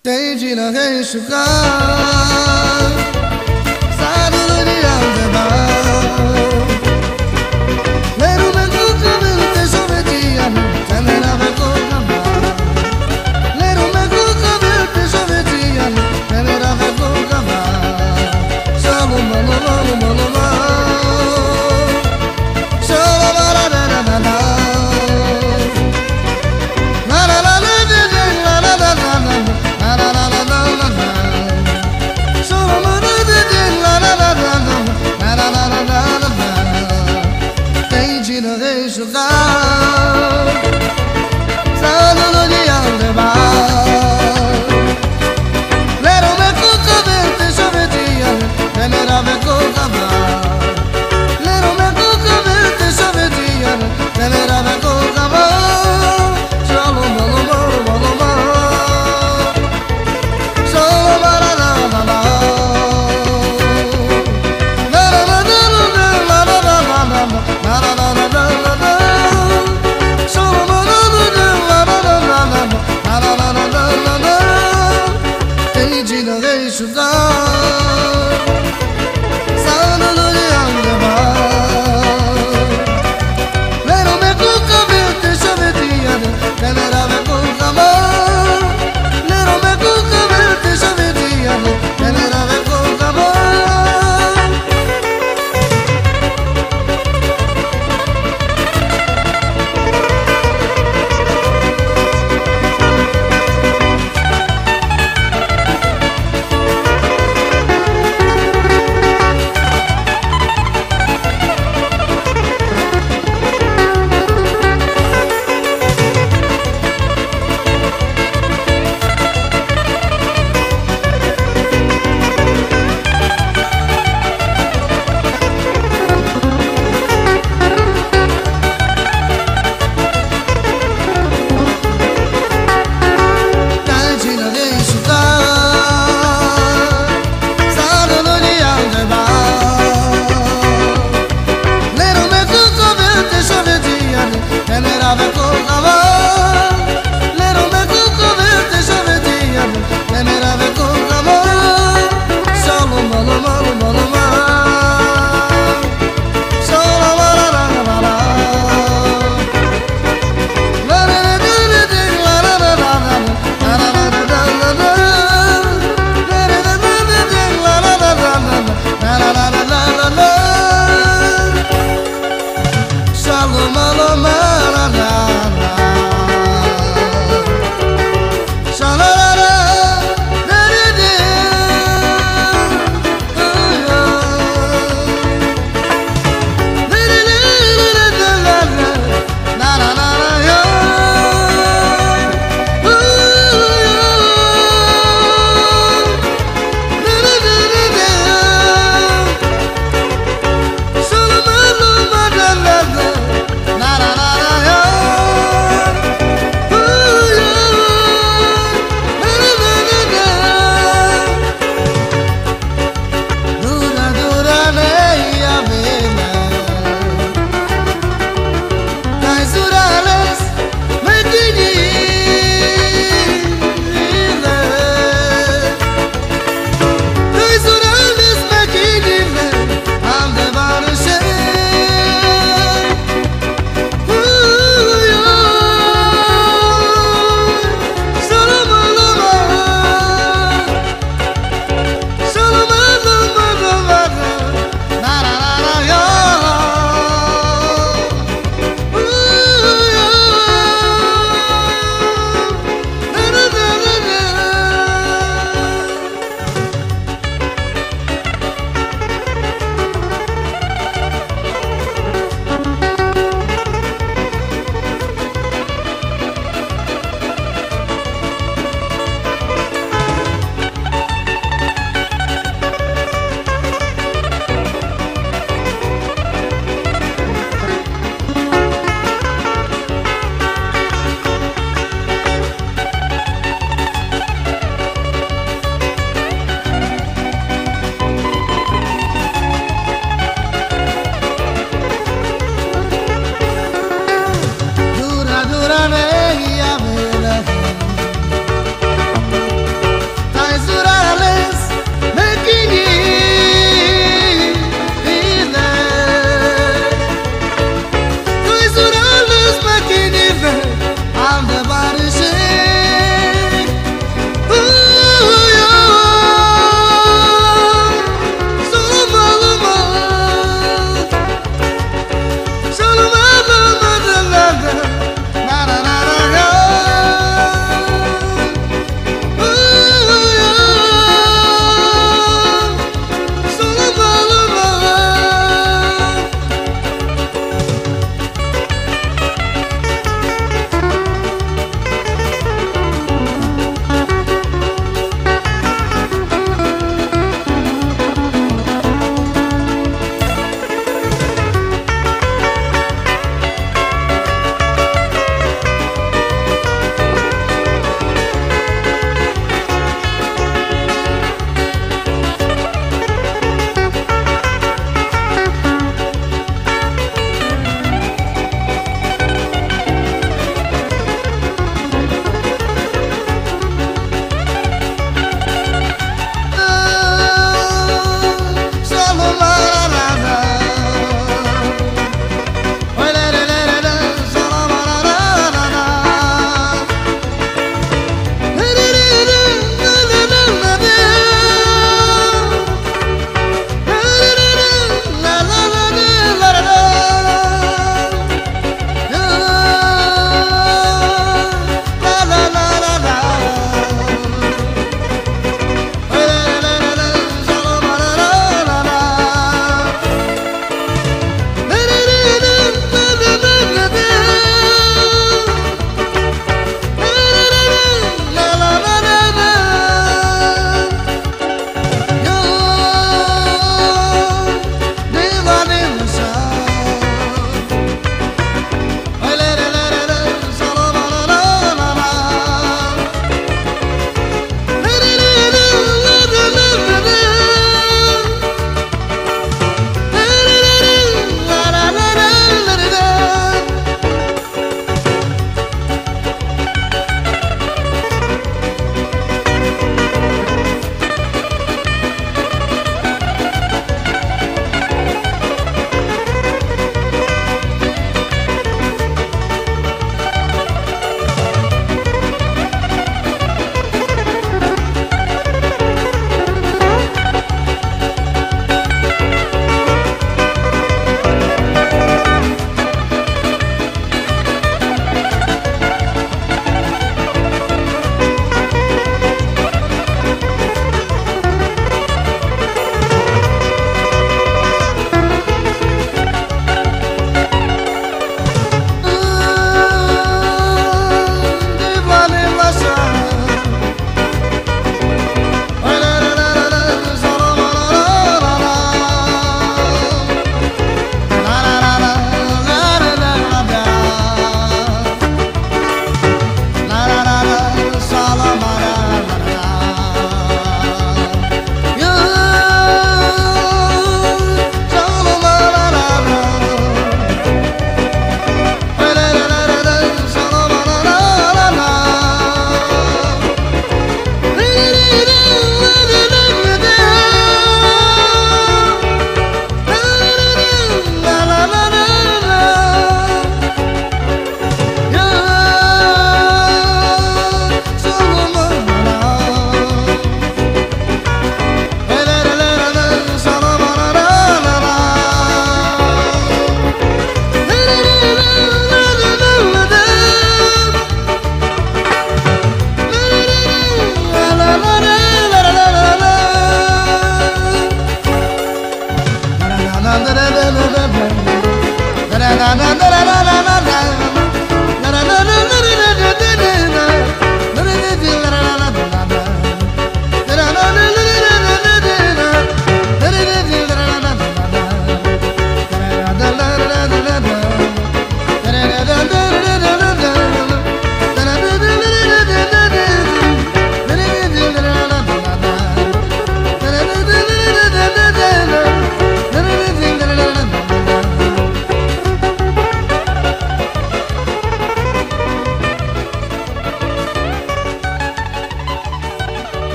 Desde la Jesús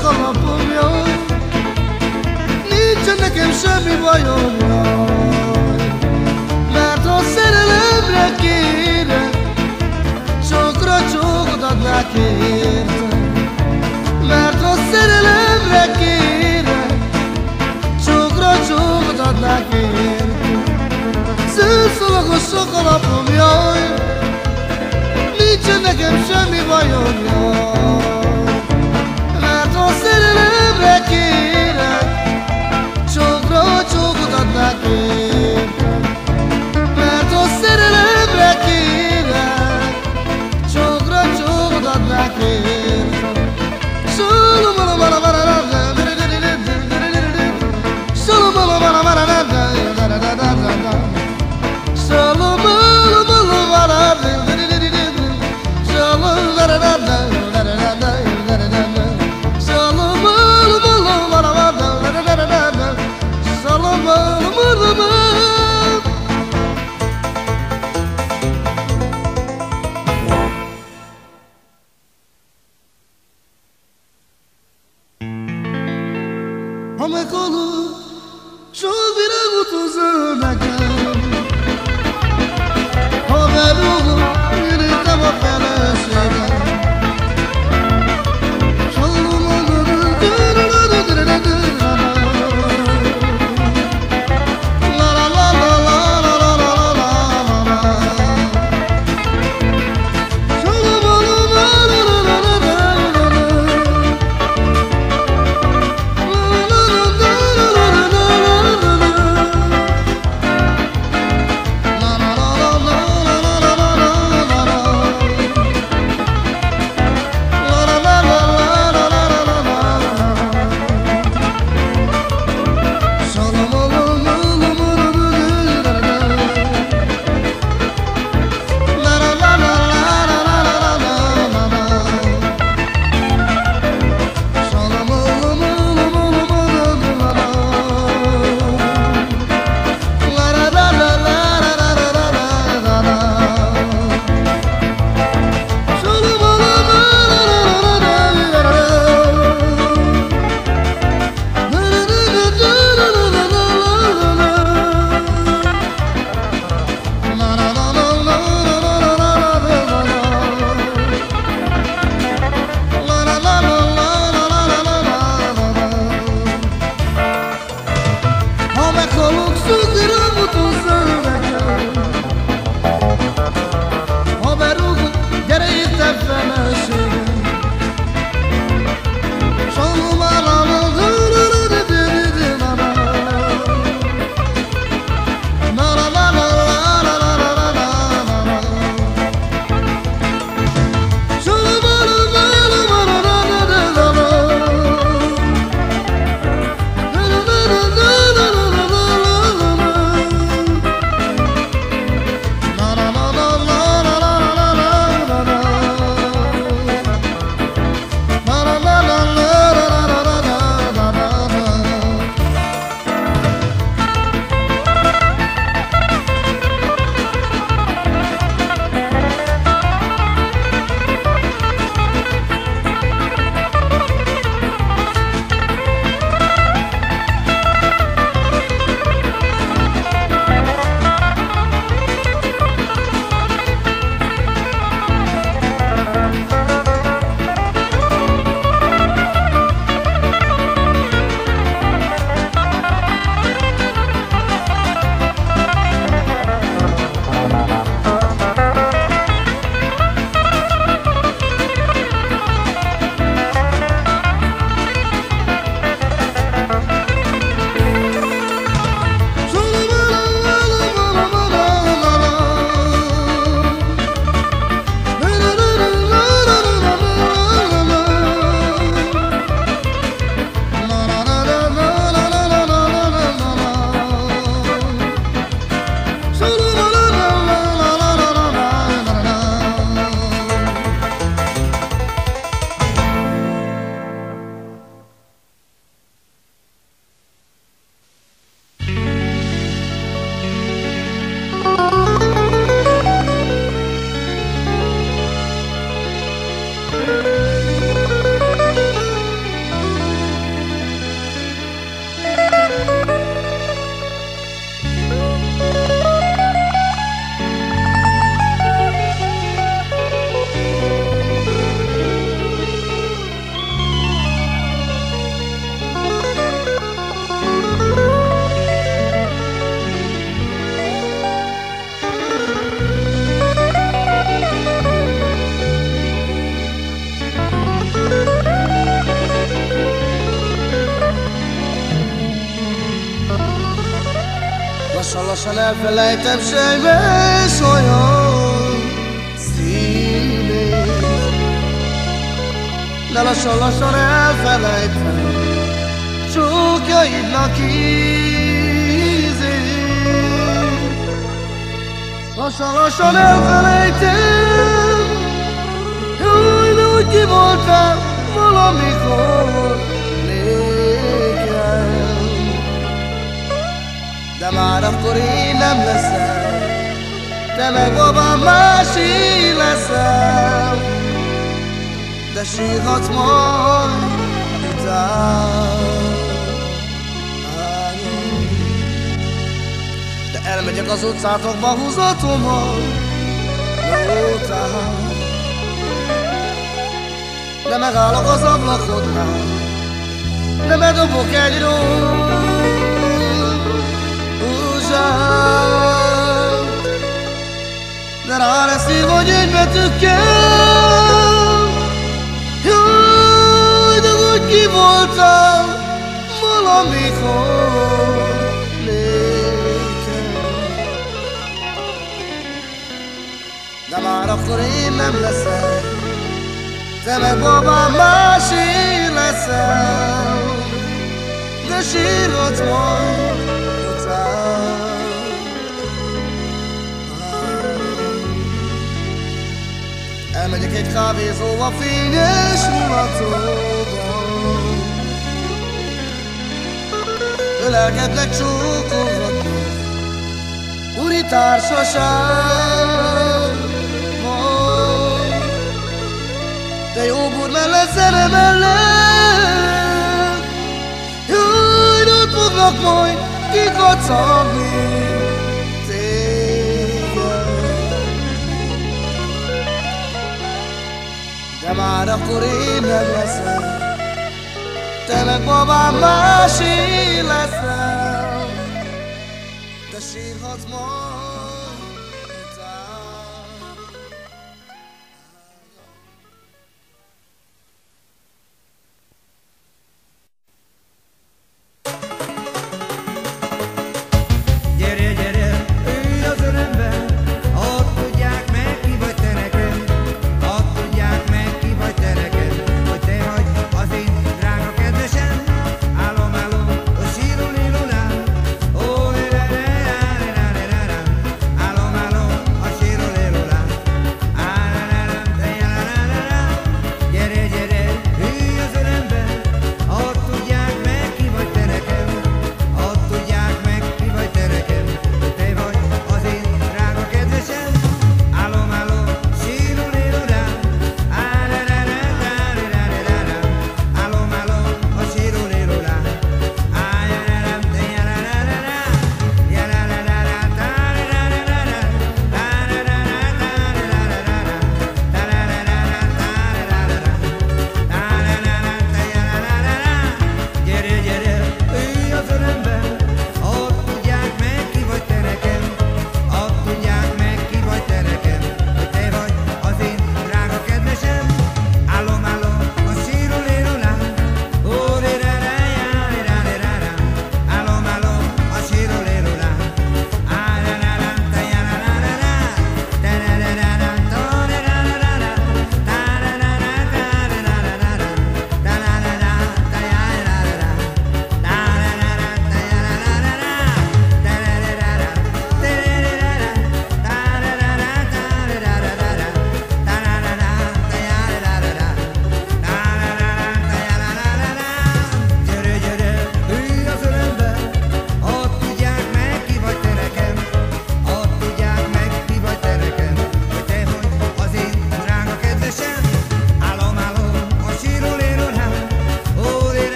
sok alapom, jaj, nincsen nekem semmi bajom, jaj, mert ha szerelemre kérek, sokra csókot adnák érte. Mert ha szerelemre kérek, sokra csókot adnák érte. Szőszalagos sok alapom, jaj, nincsen nekem semmi bajom, jaj, mert ha szerelemre kérek, sokra csókot adnák érte. Mert ha szerelemre kérek, sokra csókot adnák érte. Ha meghalok, sok virágot hozol nekem. Ha berúgok, irintem a feleségem. Lassan-lassan elfelejtem sejmes olyan színét, de lassan-lassan elfelejtem csókjaidnak ízét. Lassan-lassan elfelejtem, hogy úgy ki voltál valamikor nékem. De már akkor én nem leszel, te meg babám másé leszel, de sírhatsz majd után. De elmegyek az utcátokba húzatommal, után. De megállok az ablakodnál, de bedobok egy rózsát, de rá lesz írva, hogy egy betűkkel. Jaj, de hogy ki voltál valamikor nékem. De már akkor én nem leszek, te meg babám másé leszel, de sírhatsz majd után. Elmegyek egy kávézóba fényes mulatóban, ölelkedlek, csókolgatlak, úri társaságban. De jó búr mellett, zene mellett, jaj, ott fognak majd kikacagni téged. De már akkor én nem leszel, te meg babám másé leszel, de sírhatsz majd után. Gyere, gyere, ülj az ölembe, hadd tudják meg, ki vagy te nekem. Hadd tudják meg, ki vagy te nekem, hogy te vagy az én drága kedvesem. Állom, állom, a sírulilulám, ó, le-le-le-le-le-le-le-le.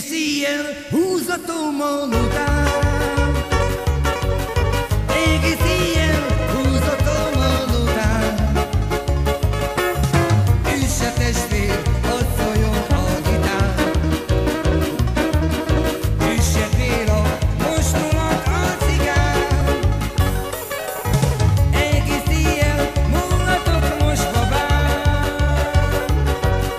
Egész éjjel húzatom után, egész éjjel húzatom után. Üsse testvér, hadd szóljon a gitár. Üsse Béla, most mulat a cigár. Egész éjjel múlatok most babám.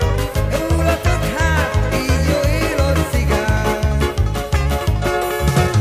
Múlatok hát, így jó él a cigár.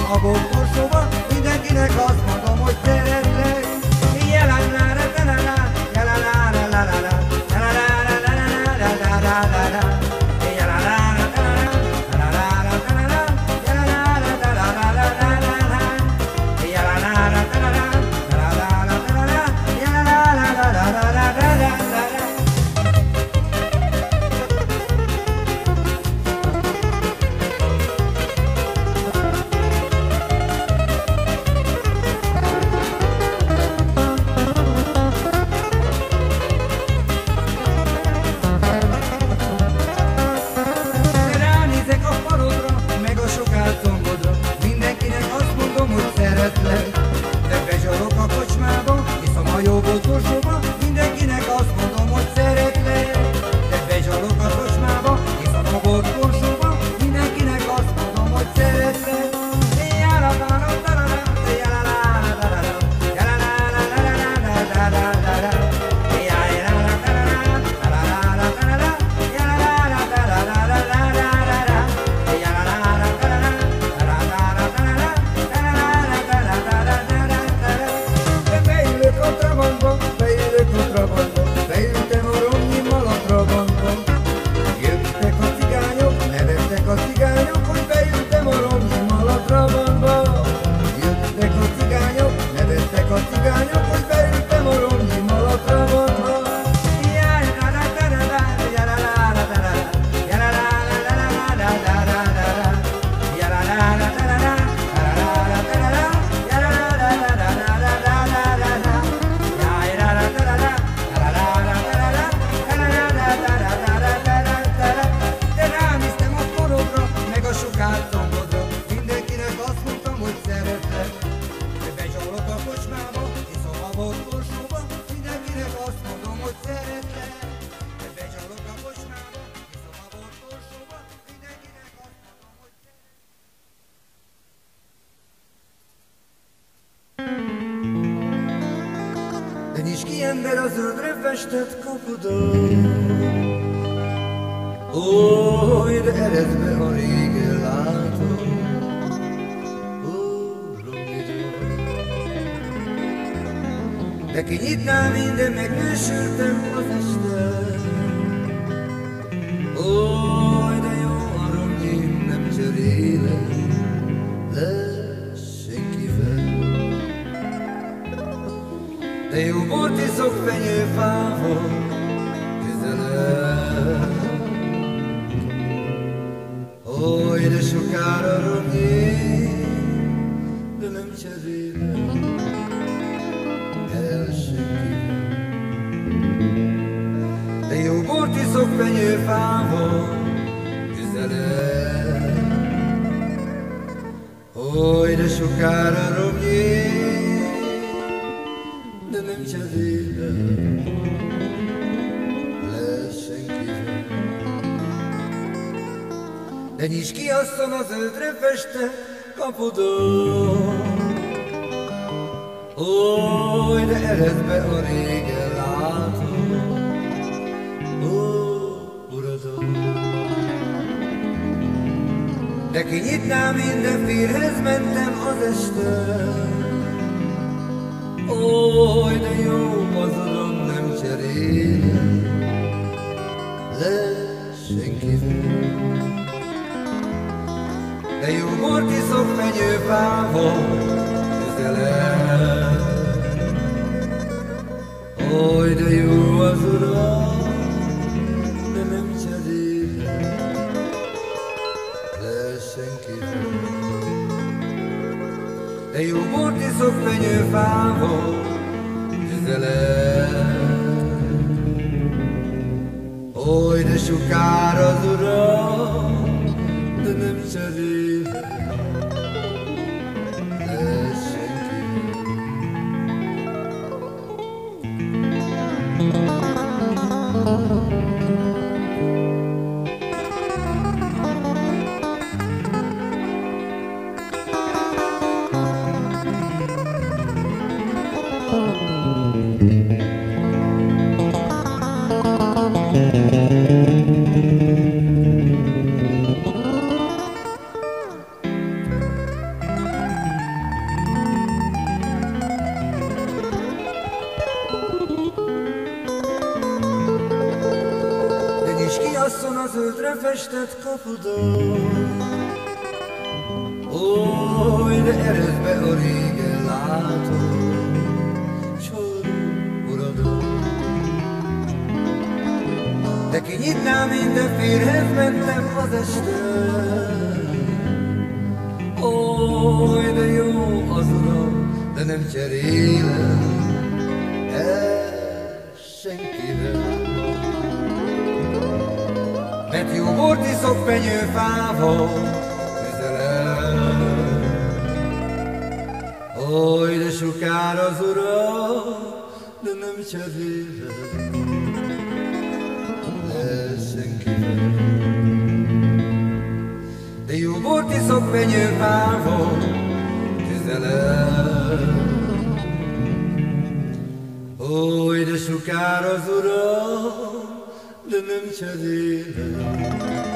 a boltosóba, mindenkinek azt mondom, hogy szeretlek. Ember a zöldre festett kapudon, ó, de ereszbe a régen látom, ó, de kinyitnál minden, megnősültem az este, ó, de jó a romnyim, nem cserélem le senkivel. De jó bort iszok fenyőfával közelem. Ó, de sokára romnyék, de nem cserélem el senkivel. De jó bort iszok fenyőfával közelem. Ó, de sokára romnyék, de nem cserélem le senkivel. De nyisd ki asszon a zöldre festett kapudon, ó, de ereszbe a régen látom, ó, uradom. De kinyitnám minden férhez, mentem az este, ó, de jó az uram, nem cserélem le senkivel. De jó bort iszok fenyőfával közelem. Ó, de jó az uram, de nem cserélem le senkivel. De jó bort iszok fenyőfával közelem. Oly, de sokár az uram, de nem cserélem le senkivel. földre festett kapudon. Ó, de ered be a régen látom, csodó uradon. De kinyitná minden férhez mentem az este. Ó, de jó az uram, de nem cserélem el senkivel. Mert jó bort iszok fenyőfával üzelem. Oly, de sokár az uram, de nem cserélem el senkivel. De jó bort iszok fenyőfával üzelem. Oly, de sokár az uram, de nem cserélem